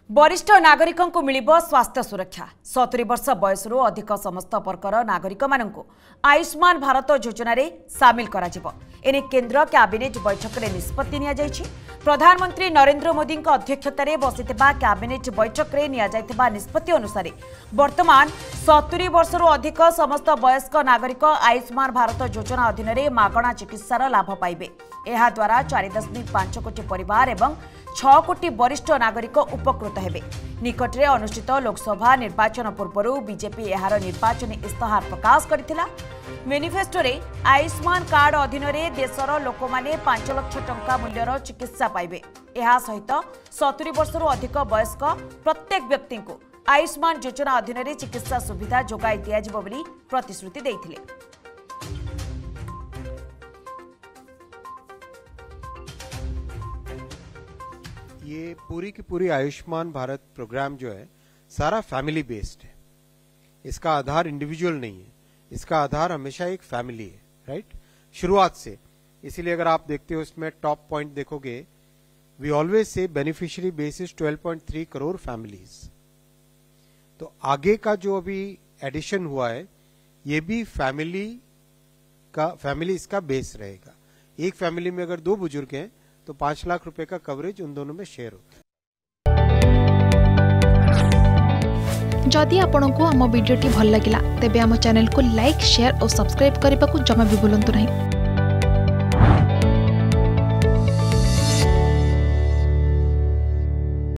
वरिष्ठ नागरिकों को मिलिबो स्वास्थ्य सुरक्षा 70 वर्ष बयसरू अधिक समस्त वर्गर नागरिक मानू आयुष्मान भारत योजना रे सामिल करा जिवो। एने केंद्र कैबिनेट बैठक में निष्पत्ति निया जायछि। प्रधानमंत्री नरेंद्र मोदी अध्यक्षतार बसिथिबा कैबिनेट बैठक में निया जायथिबा निष्पत्ति अनुसार वर्तमान 70 वर्षरू अधिक समस्त वयस्क नागरिक आयुष्मान भारत योजना अधीन में मागणा चिकित्सार लाभ पाइबे। एहा द्वारा 4.5 कोटी परिवार एवं 6 कोटी वरिष्ठ नागरिक उपकृत हेबे। निकट में अनुष्ठित लोकसभा निर्वाचन पूर्व बीजेपी एहार निर्वाचन इस्ताहार प्रकाश करथिला। मैनिफेस्टो रे आयुष्मान कार्ड अधीन में देशर लोक माने 5 लाख टंका मूल्यर चिकित्सा पाइबे। एहा सहित 70 वर्षरू अधिक वयस्क प्रत्येक व्यक्ति को आयुष्मान योजना अधीन में चिकित्सा सुविधा जोगाई दियाजिबो बोली प्रतिश्रुति देइथिले। ये पूरी की पूरी आयुष्मान भारत प्रोग्राम जो है सारा फैमिली बेस्ड है। इसका आधार इंडिविजुअल नहीं है, इसका आधार हमेशा एक फैमिली है, राइट, शुरुआत से। इसीलिए अगर आप देखते हो इसमें टॉप पॉइंट देखोगे, वी ऑलवेज से beneficiary base is 12.3 crore families. तो आगे का जो अभी एडिशन हुआ है ये भी फैमिली इसका बेस रहेगा। एक फैमिली में अगर 2 बुजुर्ग हैं तो 5 लाख रुपए का कवरेज उन दोनों में शेयर होता है। जदि आपंक आम भिडी भल लगा तेब आम चैनल को लाइक, शेयर और सब्सक्राइब करने को जमा भी भूलु नहीं।